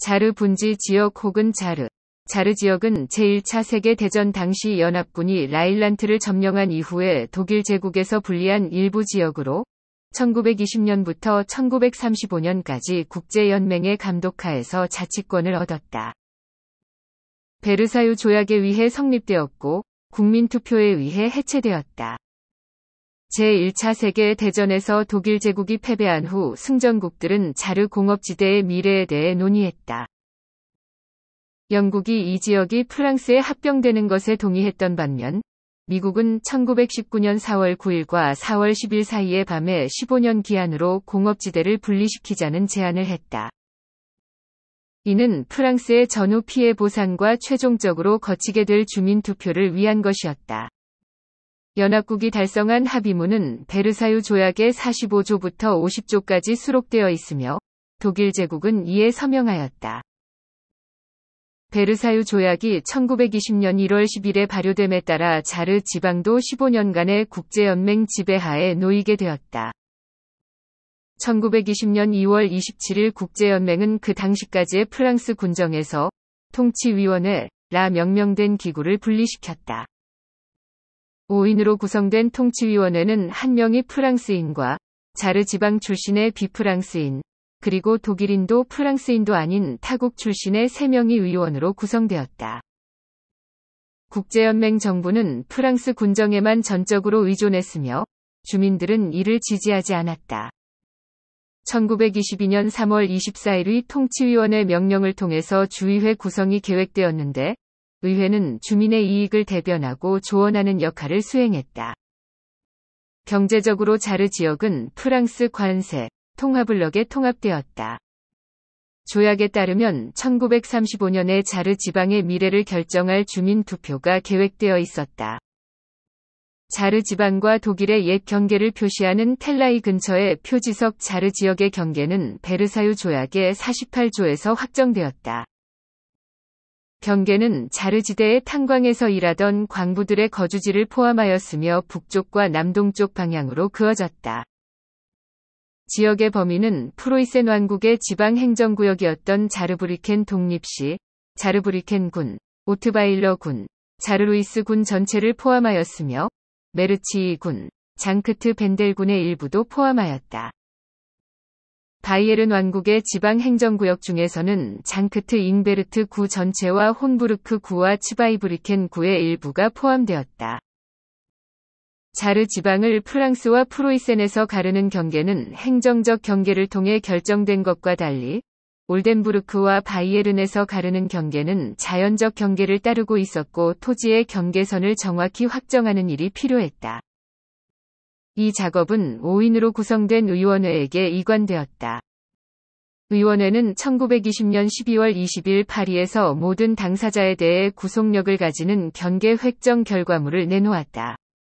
자르 분지 지역 혹은 자르 지역은 제1차 세계대전 당시 연합군이 라일란트를 점령한 이후에 독일 제국에서 분리한 일부 지역으로 1920년부터 1935년까지 국제연맹의 감독하에서 자치권을 얻었다. 베르사유 조약에 의해 성립되었고 국민투표에 의해 해체되었다. 제1차 세계대전에서 독일 제국이 패배한 후 승전국들은 자르 공업지대의 미래에 대해 논의했다. 영국이 이 지역이 프랑스에 합병되는 것에 동의했던 반면 미국은 1919년 4월 9일과 4월 10일 사이의 밤에 15년 기한으로 공업지대를 분리시키자는 제안을 했다. 이는 프랑스의 전후 피해 보상과 최종적으로 거치게 될 주민투표를 위한 것이었다. 연합국이 달성한 합의문은 베르사유 조약의 45조부터 50조까지 수록되어 있으며 독일 제국은 이에 서명하였다. 베르사유 조약이 1920년 1월 10일에 발효됨에 따라 자르 지방도 15년간의 국제연맹 지배하에 놓이게 되었다. 1920년 2월 27일 국제연맹은 그 당시까지의 프랑스 군정에서 통치위원회라 명명된 기구를 분리시켰다. 5인으로 구성된 통치위원회는 한 명이 프랑스인과 자르 지방 출신의 비프랑스인, 그리고 독일인도 프랑스인도 아닌 타국 출신의 3명이 의원으로 구성되었다. 국제연맹 정부는 프랑스 군정에만 전적으로 의존했으며 주민들은 이를 지지하지 않았다. 1922년 3월 24일의 통치위원회 명령을 통해서 주의회 구성이 계획되었는데 의회는 주민의 이익을 대변하고 조언하는 역할을 수행했다. 경제적으로 자르 지역은 프랑스 관세, 통화블럭에 통합되었다. 조약에 따르면 1935년에 자르 지방의 미래를 결정할 주민투표가 계획되어 있었다. 자르 지방과 독일의 옛 경계를 표시하는 텔라이 근처의 표지석 자르 지역의 경계는 베르사유 조약의 48조에서 확정되었다. 경계는 자르지대의 탄광에서 일하던 광부들의 거주지를 포함하였으며 북쪽과 남동쪽 방향으로 그어졌다. 지역의 범위는 프로이센 왕국의 지방행정구역이었던 자르브리켄 독립시, 자르브리켄 군, 오트바일러 군, 자르루이스 군 전체를 포함하였으며 메르치이 군, 장크트 벤델 군의 일부도 포함하였다. 바이에른 왕국의 지방행정구역 중에서는 장크트 잉베르트 구 전체와 혼부르크 구와 츠바이브리켄 구의 일부가 포함되었다. 자르 지방을 프랑스와 프로이센에서 가르는 경계는 행정적 경계를 통해 결정된 것과 달리 올덴부르크와 바이에른에서 가르는 경계는 자연적 경계를 따르고 있었고 토지의 경계선을 정확히 확정하는 일이 필요했다. 이 작업은 5인으로 구성된 의원회에게 이관되었다. 의원회는 1920년 12월 20일 파리에서 모든 당사자에 대해 구속력을 가지는 경계 획정 결과물을 내놓았다.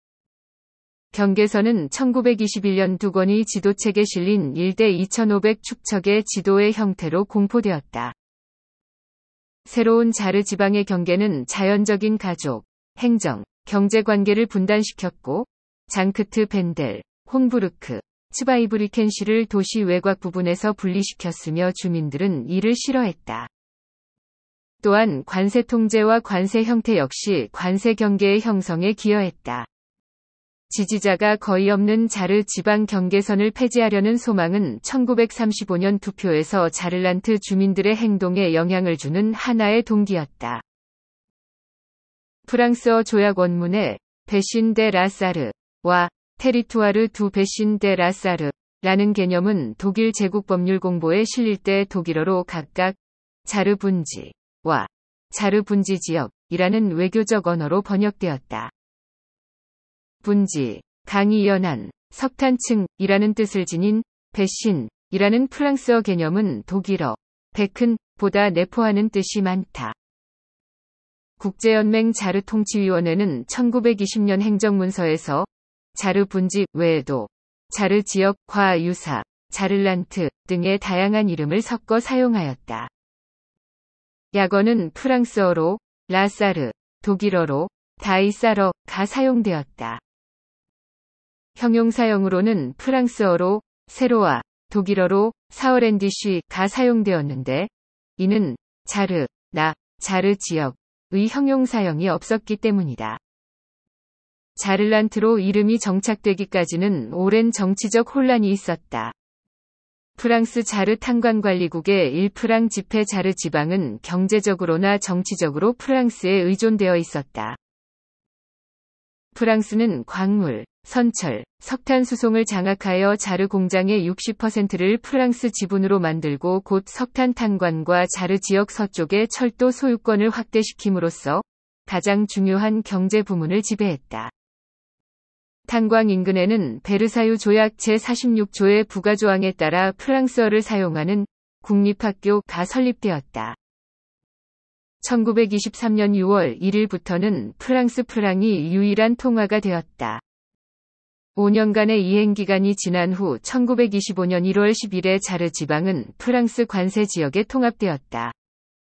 경계선은 1921년 두 권의 지도책에 실린 1대 2500 축척의 지도의 형태로 공포되었다. 새로운 자르 지방의 경계는 자연적인 가족, 행정, 경제 관계를 분단시켰고 장크트 벤델, 혼부르크, 츠바이브리켄시를 도시 외곽 부분에서 분리시켰으며 주민들은 이를 싫어했다. 또한 관세 통제와 관세 형태 역시 관세 경계의 형성에 기여했다. 지지자가 거의 없는 자르 지방 경계선을 폐지하려는 소망은 1935년 투표에서 자르란트 주민들의 행동에 영향을 주는 하나의 동기였다. 프랑스어 조약 원문에 베신 데 라사르와 테리투아르 두 베신 데 라사르라는 개념은 독일 제국 법률 공보에 실릴 때 독일어로 각각 자르 분지와 자르 분지 지역이라는 외교적 언어로 번역되었다. 분지, 강이 연한, 석탄층이라는 뜻을 지닌 베신이라는 프랑스어 개념은 독일어 베큰 보다 내포하는 뜻이 많다. 국제연맹 자르 통치위원회는 1920년 행정문서에서 자르 분지 외에도 자르 지역과 유사, 자르란트 등의 다양한 이름을 섞어 사용하였다. 약어는 프랑스어로 라사르, 독일어로 다이사러가 사용되었다. 형용사형으로는 프랑스어로 세로와 독일어로 사어렌디쉬가 사용되었는데 이는 자르, 나, 자르 지역의 형용사형이 없었기 때문이다. 자를란트로 이름이 정착되기까지는 오랜 정치적 혼란이 있었다. 프랑스 자르 탄광관리국의 일프랑 지페 자르 지방은 경제적으로나 정치적으로 프랑스에 의존되어 있었다. 프랑스는 광물, 선철, 석탄 수송을 장악하여 자르 공장의 60%를 프랑스 지분으로 만들고 곧 석탄 탄광과 자르 지역 서쪽의 철도 소유권을 확대시킴으로써 가장 중요한 경제 부문을 지배했다. 탄광 인근에는 베르사유 조약 제46조의 부가조항에 따라 프랑스어를 사용하는 국립학교가 설립되었다. 1923년 6월 1일부터는 프랑스 프랑이 유일한 통화가 되었다. 5년간의 이행기간이 지난 후 1925년 1월 10일에 자르 지방은 프랑스 관세 지역에 통합되었다.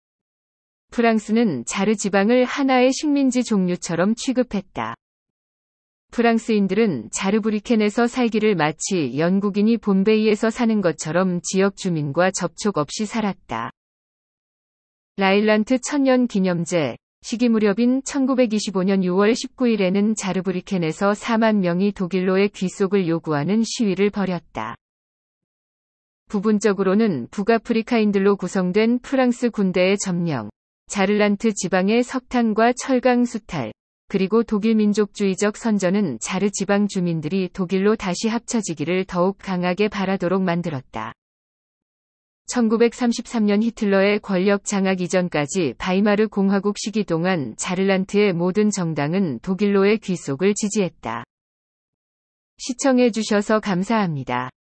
프랑스는 자르 지방을 하나의 식민지 종류처럼 취급했다. 프랑스인들은 자르브리켄에서 살기를 마치 영국인이 봄베이에서 사는 것처럼 지역 주민과 접촉 없이 살았다. 라일란트 천년 기념제 시기 무렵인 1925년 6월 19일에는 자르브리켄에서 4만 명이 독일로의 귀속을 요구하는 시위를 벌였다. 부분적으로는 북아프리카인들로 구성된 프랑스 군대의 점령, 자를란트 지방의 석탄과 철강 수탈, 그리고 독일 민족주의적 선전은 자르 지방 주민들이 독일로 다시 합쳐지기를 더욱 강하게 바라도록 만들었다. 1933년 히틀러의 권력 장악 이전까지 바이마르 공화국 시기 동안 자를란트의 모든 정당은 독일로의 귀속을 지지했다. 시청해주셔서 감사합니다.